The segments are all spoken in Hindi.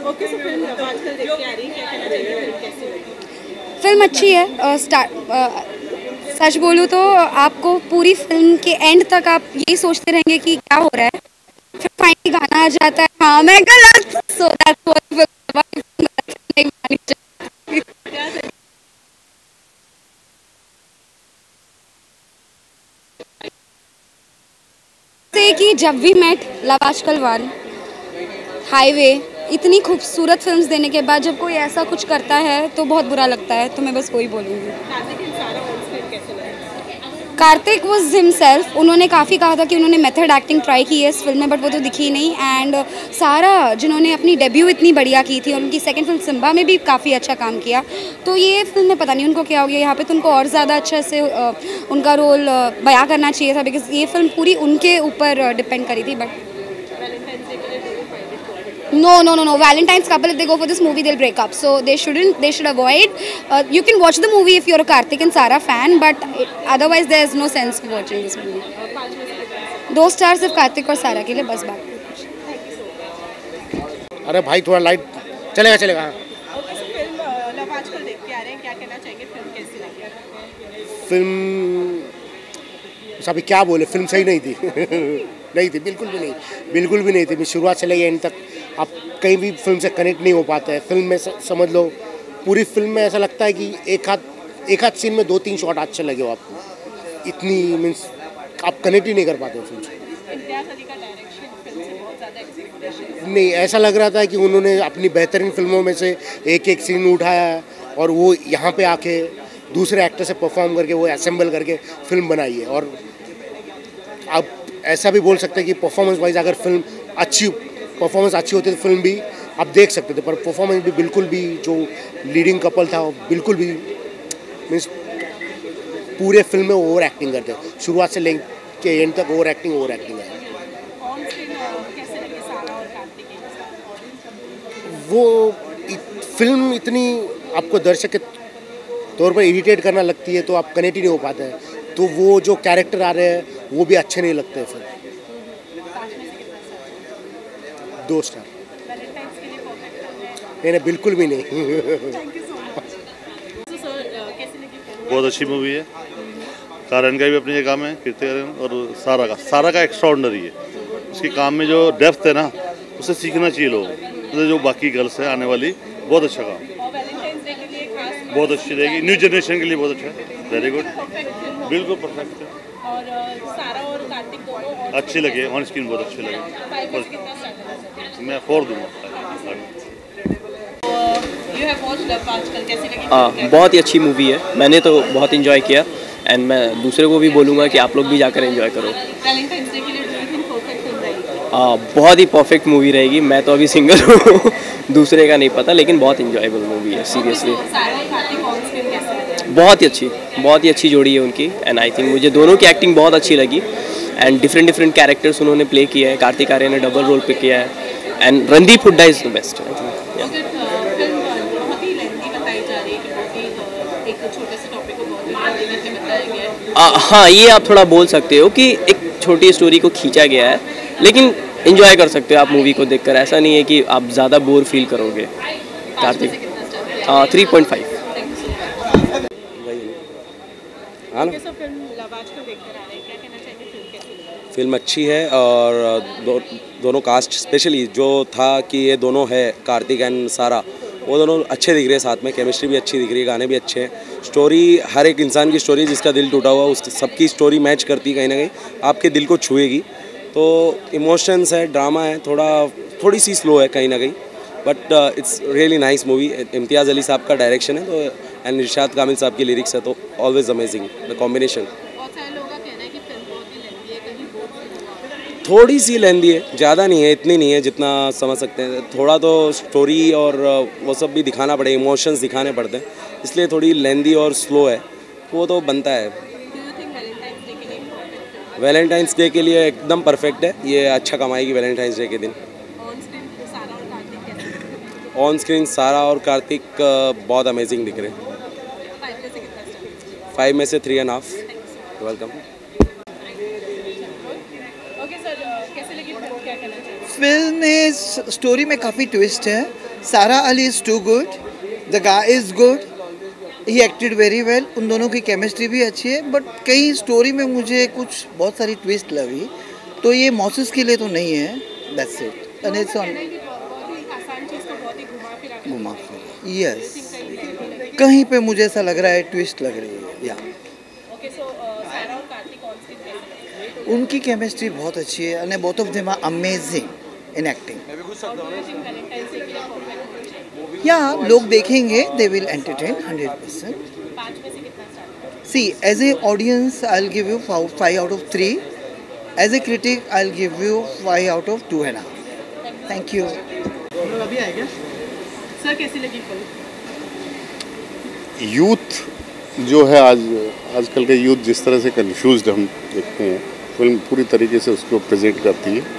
ओके, सो फिल्म आजकल देख के आ रही है, क्या कहना चाहिए, फिल्म कैसी लगी? फिल्म अच्छी है। सच बोलूँ तो आपको पूरी फिल्म के एंड तक आप यही सोचते रहेंगे कि क्या हो रहा है, फिर फाइनली गाना आ जाता है। हाँ, मैं गलत, सो दैट्स व्हाट नहीं मानी जाती। से कि जब वी मेट, लव आजकल 1, हाईवे, इतनी खूबसूरत फिल्म्स देने के बाद जब कोई ऐसा कुछ करता है तो बहुत बुरा लगता है। तो मैं बस वही बोलूँगी। Kartik was himself. उन्होंने काफ़ी कहा था कि उन्होंने मेथड एक्टिंग ट्राई की है इस फिल्म में, बट वो तो दिखी नहीं। एंड सारा, जिन्होंने अपनी डेब्यू इतनी बढ़िया की थी और उनकी सेकंड फिल्म सिम्बा में भी काफ़ी अच्छा काम किया, तो ये फिल्म में पता नहीं उनको क्या हो गया। यहाँ पे तो उनको और ज़्यादा अच्छे से उनका रोल बयां करना चाहिए था, बिकॉज ये फिल्म पूरी उनके ऊपर डिपेंड करी थी। But No. Valentine's couple, if they go for this movie, they'll break up. So they shouldn't. They should avoid. You can watch the movie if you're a Karthik and Sara fan, but otherwise there's no sense in watching this movie. 2 stars सिर्फ कार्तिक और सारा के लिए, बस बात। अरे भाई थोड़ा लाइट चलेगा। ओके, सो फिल्म लव आजकल देख के आ रहे हैं, क्या कहना चाहेंगे, फिल्म कैसी लगी? फिल्म अभी क्या बोले, फिल्म सही नहीं थी। नहीं थी, बिल्कुल भी नहीं थी। मैं शुरुआत से लेके एंड तक आप कहीं भी फिल्म से कनेक्ट नहीं हो पाते हैं। फिल्म में समझ लो पूरी फिल्म में ऐसा लगता है कि एक हाथ सीन में 2-3 शॉट अच्छे लगे हो आपको, इतनी मीन्स आप कनेक्ट ही नहीं कर पाते हो फिल्म से। नहीं, ऐसा लग रहा था कि उन्होंने अपनी बेहतरीन फिल्मों में से एक सीन उठाया है और वो यहाँ पे आके दूसरे एक्टर से परफॉर्म करके वो असेंबल करके फिल्म बनाई है। और अब ऐसा भी बोल सकते हैं कि परफॉर्मेंस वाइज अगर परफॉर्मेंस अच्छी होती तो फिल्म भी आप देख सकते थे, पर परफॉर्मेंस भी बिल्कुल भी, जो लीडिंग कपल था बिल्कुल भी मीन्स पूरे फिल्म में ओवर एक्टिंग करते हैं, शुरुआत से लेके एंड तक ओवर एक्टिंग है। वो फिल्म इतनी आपको दर्शक के तौर पर इरिटेट करना लगती है तो आप कनेक्ट ही नहीं हो पाते हैं, तो वो जो कैरेक्टर आ रहे हैं वो भी अच्छे नहीं लगते। फिर 2 स्टार। नहीं, बिल्कुल भी नहीं। बहुत अच्छी मूवी है। कारण का भी अपनी जगह में, कीर्ति और सारा का एक्स्ट्राऑर्डिनरी है। उसके काम में जो डेप्थ है ना, उसे सीखना चाहिए लोग, मतलब जो बाकी गर्ल्स है आने वाली, बहुत अच्छा काम, बहुत अच्छी रहेगी, न्यू जनरेशन के लिए बहुत अच्छा है। वेरी गुड, बिल्कुल परफेक्ट है। और सारा और कार्तिक दोनों अच्छे लगे, ऑन स्क्रीन बहुत अच्छे लगे। मैं 4 दूंगा। बहुत ही अच्छी मूवी है, मैंने तो बहुत इन्जॉय किया एंड मैं दूसरे को भी बोलूँगा कि आप लोग भी जाकर एंजॉय करो। बहुत ही परफेक्ट मूवी रहेगी। मैं तो अभी सिंगल हूँ, दूसरे का नहीं पता, लेकिन बहुत इंजॉयबल मूवी है सीरियसली। बहुत ही अच्छी जोड़ी है उनकी एंड आई थिंक मुझे दोनों की एक्टिंग बहुत अच्छी लगी एंड डिफरेंट कैरेक्टर्स उन्होंने प्ले किया है। कार्तिक आर्यन ने डबल रोल पे किया है and Randeep Hooda is the best. हाँ, ये आप थोड़ा बोल सकते हो कि एक छोटी स्टोरी को खींचा गया है, लेकिन एंजॉय कर सकते हो आप मूवी को देखकर। ऐसा नहीं है कि आप ज़्यादा बोर फील करोगे। कार्तिक 3.5। फिल्म अच्छी है और दोनों कास्ट स्पेशली जो था कि ये दोनों है कार्तिक एंड सारा, वो दोनों अच्छे दिख रहे हैं साथ में, केमिस्ट्री भी अच्छी दिख रही है, गाने भी अच्छे हैं। स्टोरी, हर एक इंसान की स्टोरी जिसका दिल टूटा हुआ उस सबकी स्टोरी मैच करती है, कहीं ना कहीं आपके दिल को छुएगी। तो इमोशंस है, ड्रामा है, थोड़ी सी स्लो है कहीं ना कहीं, but it's really nice movie. Imtiaz Ali साहब का डायरेक्शन है तो एंड इरशाद कामिल साहब की लिरिक्स है, तो ऑलवेज अमेजिंग द कॉम्बिनेशन। थोड़ी सी लेंदी है, ज़्यादा नहीं है, इतनी नहीं है जितना समझ सकते हैं। थोड़ा तो स्टोरी और वो सब भी दिखाना पड़े, इमोशंस दिखाने पड़ते हैं, इसलिए थोड़ी लेंदी और स्लो है, वो तो बनता है। वैलेंटाइंस डे के लिए एकदम परफेक्ट है, ये अच्छा कमाएगी वैलेंटाइंस डे के दिन। ऑन स्क्रीन सारा और कार्तिक बहुत अमेजिंग दिख रहे हैं। 5 में से 3.5। वेलकम। ओके सर, कैसे लगी फिल्म, क्या कहना चाहिए? फिल्म में स्टोरी में काफ़ी ट्विस्ट है Sara Ali is too good, the guy is good, he acted very well. उन दोनों की केमिस्ट्री भी अच्छी है, बट कई स्टोरी में मुझे कुछ बहुत सारी ट्विस्ट लगी, तो ये मॉसिस के लिए तो नहीं है। That's it. And it's on घुमा फिर, यस, कहीं पे मुझे ऐसा लग रहा है ट्विस्ट लग रही है। या उनकी केमिस्ट्री बहुत अच्छी है, and both of them are amazing in acting. या लोग देखेंगे, they will entertain 100%। See, as a audience I will give you 5 out of 3, as a critic I will give you 5 out of 2.5। Thank you. अभी आए क्या सर, कैसी लगी फिल्म? यूथ जो है आजकल के यूथ जिस तरह से कंफ्यूज्ड हम देखते हैं, फिल्म पूरी तरीके से उसको प्रेजेंट करती है।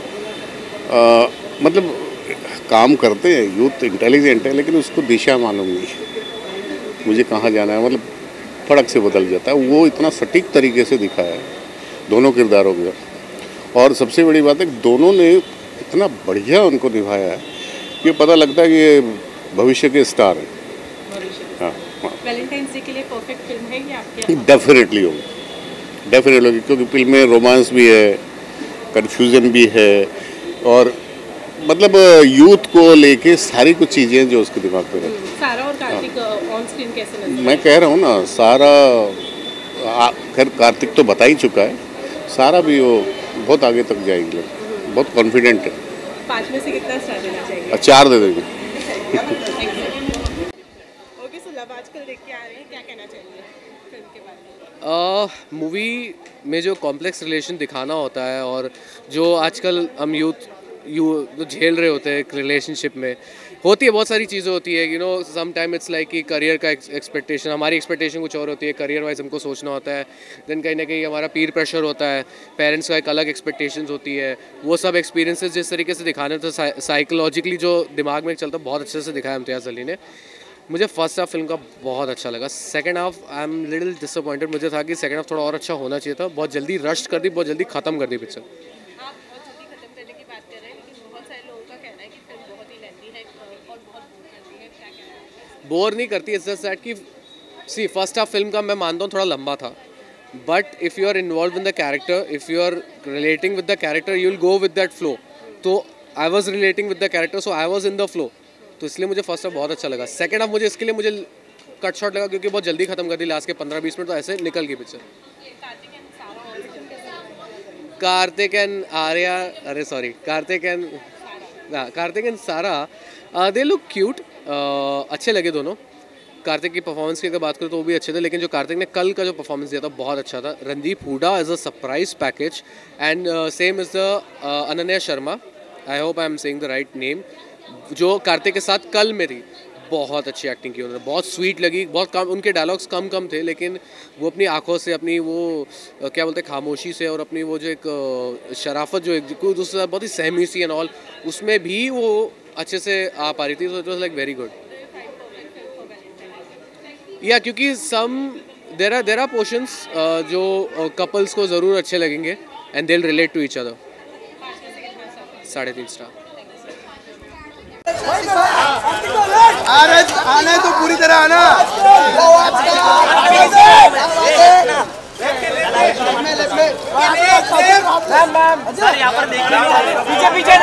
मतलब काम करते हैं, यूथ इंटेलिजेंट है, लेकिन उसको दिशा मालूम नहीं है, मुझे कहाँ जाना है, मतलब फड़क से बदल जाता है। वो इतना सटीक तरीके से दिखाया है दोनों किरदारों का, और सबसे बड़ी बात है कि दोनों ने इतना बढ़िया उनको निभाया है कि पता लगता है कि ये भविष्य के स्टार हैं। हाँ, वैलेंटाइंस डे के लिए परफेक्ट फिल्म है ये आपके? डेफिनेटली होगी, क्योंकि फिल्म में रोमांस भी है, कन्फ्यूजन भी है, और मतलब यूथ को लेके सारी कुछ चीज़ें जो उसके दिमाग पे रहती हैं। सारा और कार्तिक ऑन स्क्रीन कैसे नजर? मैं कह रहा हूँ ना, सारा खैर कार्तिक तो बता ही चुका है, सारा भी वो बहुत आगे तक जाएगी, बहुत कॉन्फिडेंट है। 5 में से कितना स्टार देना चाहिए? 4 दे देंगे। ओके, सो लव आजकल देख के आ रहे हैं, क्या कहना चाहिए फिल्म के बारे में? मूवी में जो कॉम्प्लेक्स रिलेशन दिखाना होता है, और जो आजकल हम यूथ झेल रहे होते हैं रिलेशनशिप में, होती है बहुत सारी चीज़ें होती है। सम टाइम इट्स लाइक कि करियर का एक्सपेक्टेशन, हमारी एक्सपेक्टेशन कुछ और होती है, करियर वाइज हमको सोचना होता है, देन कहीं ना कहीं हमारा पीर प्रेशर होता है, पेरेंट्स का एक अलग एक्सपेक्टेशंस होती है। वो सब एक्सपीरियंसेस जिस तरीके से दिखाने, तो साइकोलॉजिकली जो दिमाग में चलता, बहुत अच्छे से दिखाया इम्तियाज़ अली ने। मुझे फर्स्ट हाफ फिल्म का बहुत अच्छा लगा। Second half I am little disappointed, मुझे था कि सेकंड हाफ थोड़ा और अच्छा होना चाहिए था। बहुत जल्दी रश कर दी, बहुत जल्दी ख़त्म कर दी पिक्चर। बोर नहीं करती, इट्स जस्ट दैट कि सी फर्स्ट हाफ फिल्म का मैं मानता हूँ थोड़ा लंबा था, but if you are involve in the character, if you are relating with the character, you will go with that flow. तो I was relating with the character, so I was in the flow, तो इसलिए मुझे फर्स्ट हाफ बहुत अच्छा लगा। सेकंड हाफ मुझे इसके लिए मुझे कट शॉट लगा, क्योंकि बहुत जल्दी खत्म कर दी, लास्ट के 15-20 मिनट तो ऐसे निकल गई पिक्चर। कार्तिक एंड आर्या, अरे सॉरी, कार्तिक एंड सारा, दे लुक क्यूट, अच्छे लगे दोनों। कार्तिक की परफॉर्मेंस की अगर बात करें तो वो भी अच्छे थे, लेकिन जो कार्तिक ने कल का जो परफॉर्मेंस दिया था बहुत अच्छा था। Randeep Hooda is a surprise package, and same is the Ananya Sharma, I hope I am saying the right name, जो कार्तिक के साथ कल में थी। बहुत अच्छी एक्टिंग की उन्होंने, बहुत स्वीट लगी, बहुत कम उनके डायलॉग्स कम थे, लेकिन वो अपनी आंखों से, अपनी वो क्या बोलते हैं, खामोशी से, और अपनी वो जो एक शराफत, जो एक दूसरे से बहुत ही सहमी सी एंड ऑल, उसमें भी वो अच्छे से आ पा रही थी। तो it was like very good. या क्योंकि देर आर पोर्शंस जो कपल्स को ज़रूर अच्छे लगेंगे, and they will relate to each other. 3.5 star. आना तो पूरी तरह आना। यहाँ पर पीछे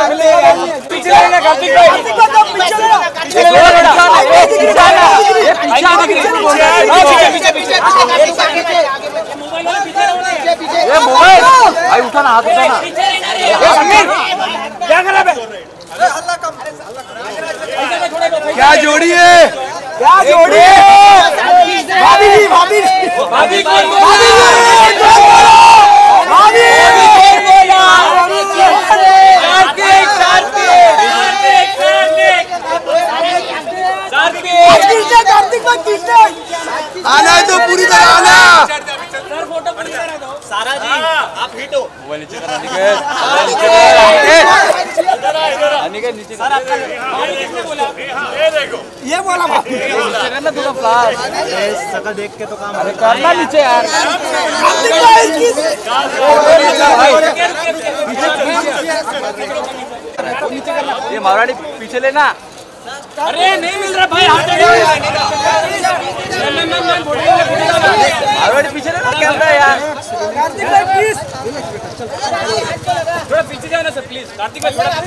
भाई, उठाना हाथ, उठाना। क्या कर रहा है? क्या जोड़ी है? क्या जोड़ी है? भाभी भाभी भाभी आना है तो पूरी तरह आना। सारा जी आप हिट हो। ये बोला करना थोड़ा फ्लास सकल देख के तो काम करना नीचे यार। ये मावराड़ी पीछे लेना। अरे नहीं मिल रहा भाई, पीछे ना कैमरा यार। कार्तिक भाई प्लीज थोड़ा पीछे जाओ ना सर प्लीज। कार्तिक भाई थोड़ा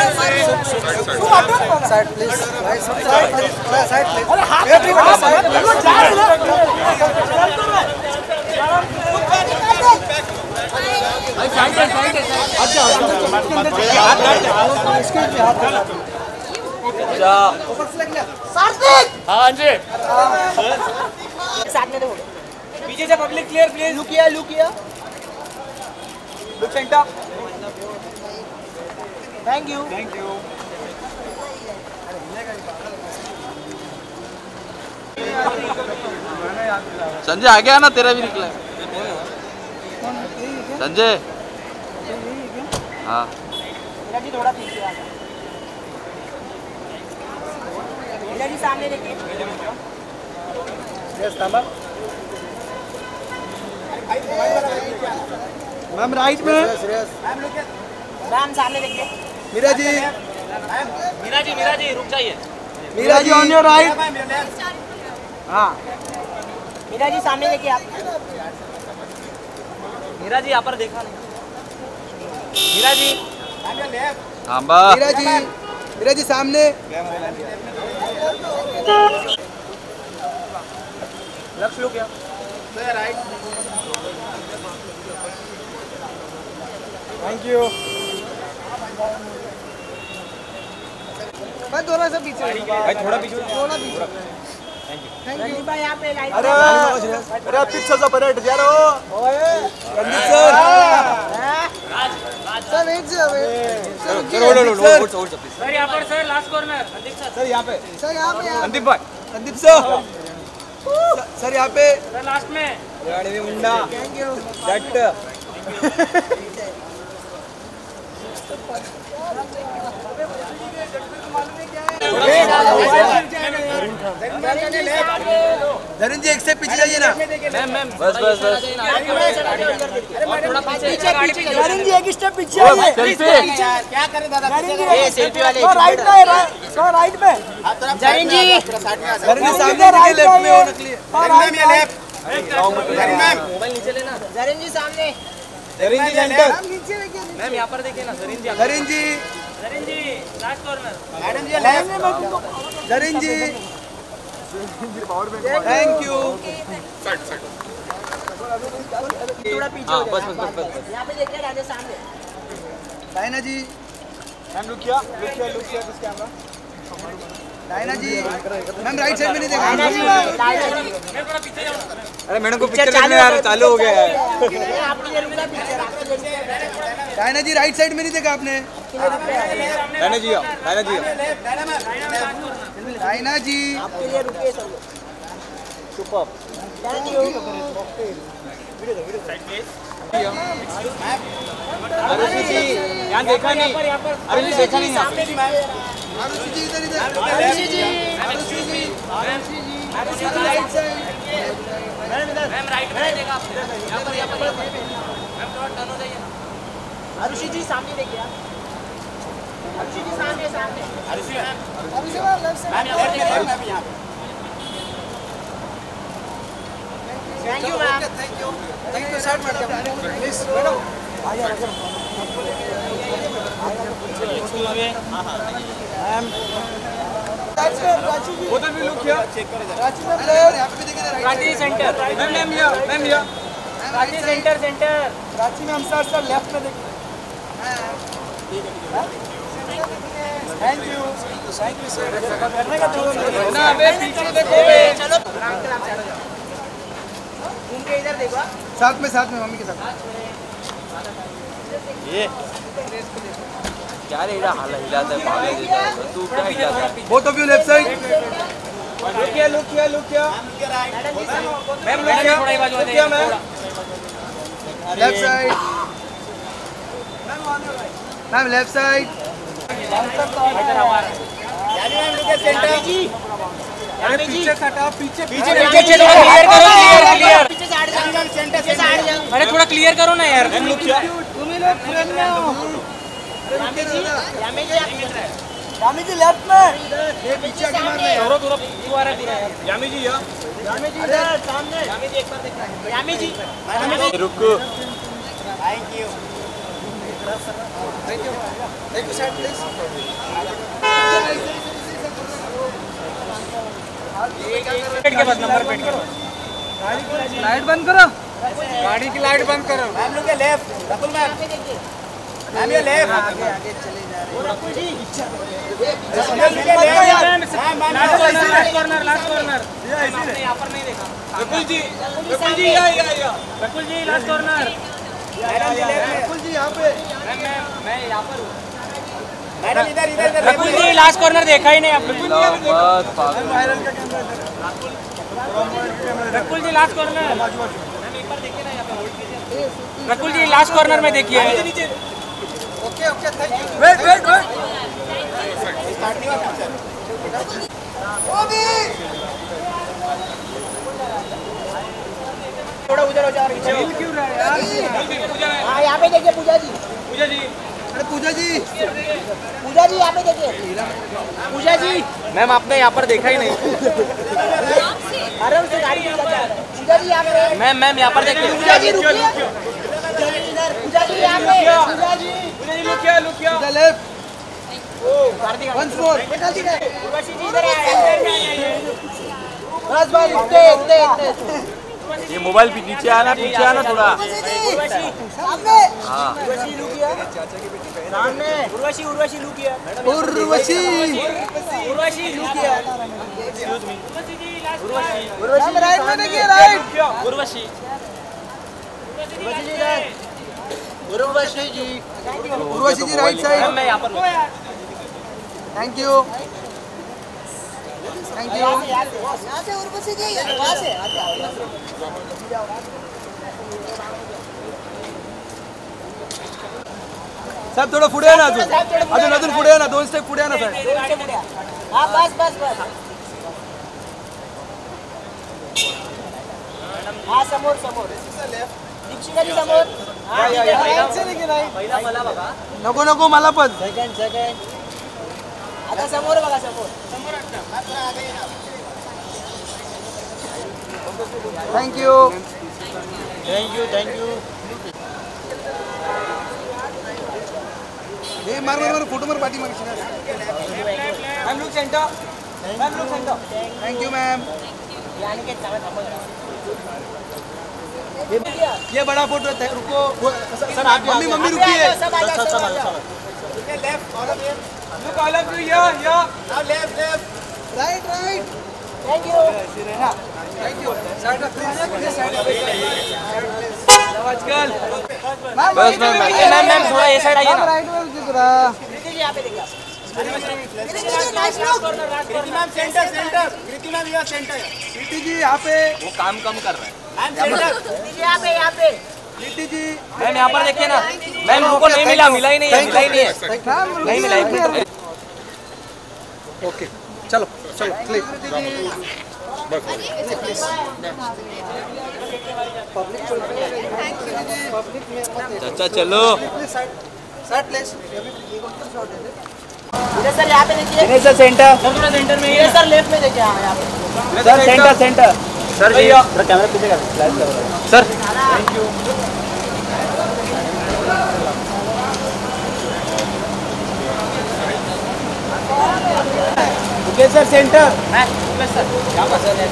साइड प्लीज, साइड प्लीज। अरे हाथ हाँ जी साथ में देखो पीछे से पब्लिक क्लियर प्लीज। लुक किया look centre. Thank you Sanjay आ गया ना, तेरा भी निकला संजय। हाँ जी थोड़ा पीछे आ जाओ जी, सामने देखिए। मैम राइट में, मैम सामने देखिए। मीरा जी रुक जाइए। Meera ji on your right. हाँ मीरा जी सामने देखिए आप। मीरा जी यहाँ पर देखा नहीं। मीरा जी मीरा जी सामने। लक्ष्य लो क्या राइट। Thank you. मैं थोड़ा सा पीछे भाई, थोड़ा पीछे थैंक यू भाई। यहाँ पे लाइट। अरे पीछे से परेड जा रहे हो सर। एक सर यहाँ पर सर लास्ट कॉर्नर। सर यहाँ पे संदीप भाई, संदीप सर यहाँ पे सर लास्ट में। मुंडा थैंक यू डट। धरण जी एक से पीछे जाइए ना। मैम बस थोड़ा पीछे। धरण जी एक स्टेप पीछे आइए। क्या करें दादा, सेल्फी वाले राइट में, राइट में। धरण जी सामने लेफ्ट में हो नकली। मोबाइल नीचे लेना। धरण जी सामने। धरण जी सेंटर। मैम यहाँ पर देखिए ना। धरण जी लास्ट कॉर्नर। धरण जी थैंक यू। थोड़ा पीछे हो जाओ। बस यहाँ पे देखिए राजा सामने। डायना जी मैम लुक किया this camera. Diana ji ma'am right side में नहीं देखा। अरे मैडम को पिक्चर देखने यार चालू हो गया है। डायना जी राइट साइड में नहीं देखा आपने। डायना जी डायना जी आपके लिए रुके सब लोग। Super thank you. Arushi ji यहाँ देखा नहीं। आरुषि देखा नहीं। आरुषि जी इधर Arushi ji right side. Ma'am right में देखा आपने। यहाँ पर मैम थोड़ा टर्न हो जाइए। आरुषि जी सामने देखिए। आरुषि जी सामने Arushi ma'am left side. Ma'am यहाँ thank you ma'am. Thank you sir. Please madam आ जाओ। मैम उधर भी लुक किया। Ranchi centre. Ma'am Ranchi centre. Ranchi में हम सर लेफ्ट में देखिए। Thank you sir. करने का ना अबे पीछे देखो। चलो घूम के इधर देखो। साथ में मम्मी के साथ। ये क्या रे हाल हिलाता है पागल जैसा। तू क्या हिलाता है। Both of you left side. Look किया मैम। लुक किया ma'am. Left side ma'am. Left side अरे पीछे हटा। पीछे थोड़ा क्लियर करो। पीछे से हट जाओ। सेंटर से हट जाओ। अरे थोड़ा क्लियर करो ना यार। तुम ही लोग फ्रेंड में हो। यामी जी लेफ्ट में, ये पीछे आके मार रहे हैं। थोड़ा थोड़ा तू आ रहा है यार। यामी जी या यामी जी इधर सामने। यामी जी एक बार देखना। यामी जी रुको। Thank you sir please. पेट के बाद नंबर पेट करो। लाइट बंद करो, गाड़ी की लाइट बंद करो। मैम लोग के लेफ्ट, रकुल मैम मैम ये लेफ्ट आगे आगे चले जा रहे हैं। रकुल जी लास्ट कॉर्नर आपने यहाँ पर नहीं देखा। रकुल जी या रकुल जी लास्ट कॉर्नर। रकुल जी यहाँ पे। मैं यहाँ पर हूँ मैडम। इधर इधर रकुल जी लास्ट कॉर्नर देखा ही नहीं आपने। Rakul ji last corner ma'am एक बार देखिए ना यहाँ पे होल्ड कीजिए। रकुल जी लास्ट कॉर्नर में देखिए। Okay okay thank you. Wait wait wait start नहीं हुआ पिक्चर। थोड़ा उधर हो जा रही है। क्यों रहा है यार? हां यहाँ पे देखिए पूजा जी। पूजा जी अरे पूजा जी यहाँ पे देखिए। पूजा जी मैम आपने यहाँ पर देखा ही नहीं। अरे उसे गाड़ी में पूजा जी यहाँ पे। मैम यहाँ पर देखिए। पूजा जी रुकिए। पूजा जी यहाँ पे। पूजा जी लुकिया left. Once more Urvashi ji इधर बस बस इतने ये मोबाइल भी नीचे आना थोड़ा। सामने उर्वशी लुकिया सामने। उर्वशी लुकिया उर्वशी राइट में देखिए। Right Urvashi ji right side. मैं यहाँ पर थैंक यू यहाँ से उर्वशी जी वहाँ से साहेब थोडं पुढे आहे ना अजून पुढे आहे ना 2 स्टेप पुढे आहे ना साहेब। हाँ बस हाँ समोर दीक्षिका जी समोर। नको मला पण सेकंड आता समोर बघा समोर। थँक यू हे मार फोटो मार पाठी मागची। Ma'am look centre thank you ma'am. ये बड़ा फोटो है रुको सर आप मम्मी रुकिए। Left all of you look all of you या now left right thank you आजकल बस मैम थोड़ा ये साइड आइए ना। राइट में जरा कृति जी यहाँ पे देखिए। मैम सेंटर कृति मैम यहाँ सेंटर। कृति जी यहाँ पे वो काम कम कर रहे हैं। मैम सेंटर यहाँ पे कृति जी मैम यहाँ पर देखिए ना। मैम हमको नहीं मिला ही नहीं है। नहीं मिला एक मिनट। ओके चलो क्लिक। चाचा चलो सर यहाँ पे देखिए। सर सेंटर में ये सर लेफ्ट में देखिए। हाँ यहाँ पे sir centre sir ji camera पीछे कर sir. Thank you okay sir centre sir यहाँ पर सर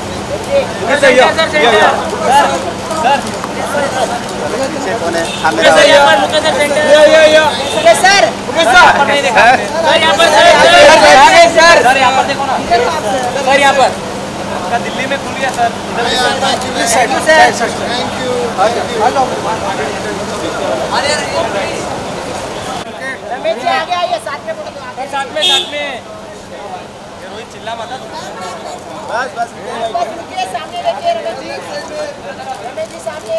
दिल्ली में खुल गया सर। रमेश जी आगे आइए साथ में रोहित चिल्ला मत। बस रुकिए सामने देखिए। रमेश जी सामने।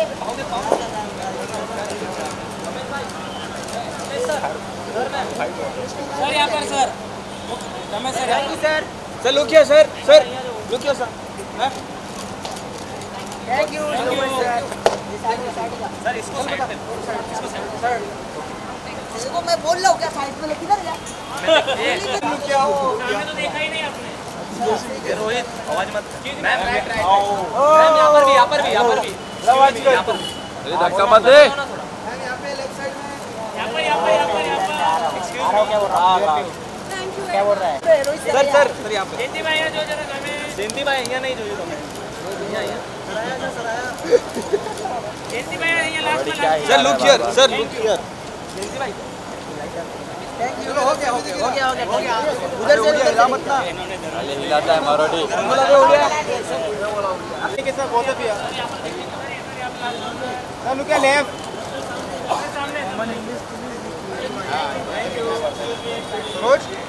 सर यहाँ पर सर रमेश सर लुकिए सर लुकिए सर। थैंक यू सर इसको साइड पे देखो मैं बोल रहा हूँ क्या साइड में किधर गया क्या हो सामने तो देखा ही नहीं आपने रोहित आवाज मत मैम यहाँ पर भी आवाज कर अरे धक्का मत दे यहाँ पे लेफ्ट साइड में यहाँ पर क्या बोल रहा है क्या बोल रहा है सर यहाँ पे जयंती भाई जो जरा जयंती भाई यहाँ नहीं जो तुम्हें जयंती भाई यहाँ लास्ट में सर लुक हियर जयंती भाई चलो हो गया उधर से हिला मत ना अरे हिलाता है मारोडी हो गया आपने कैसा बहुत पिया सर लुक लेफ्ट सामने थैंक यू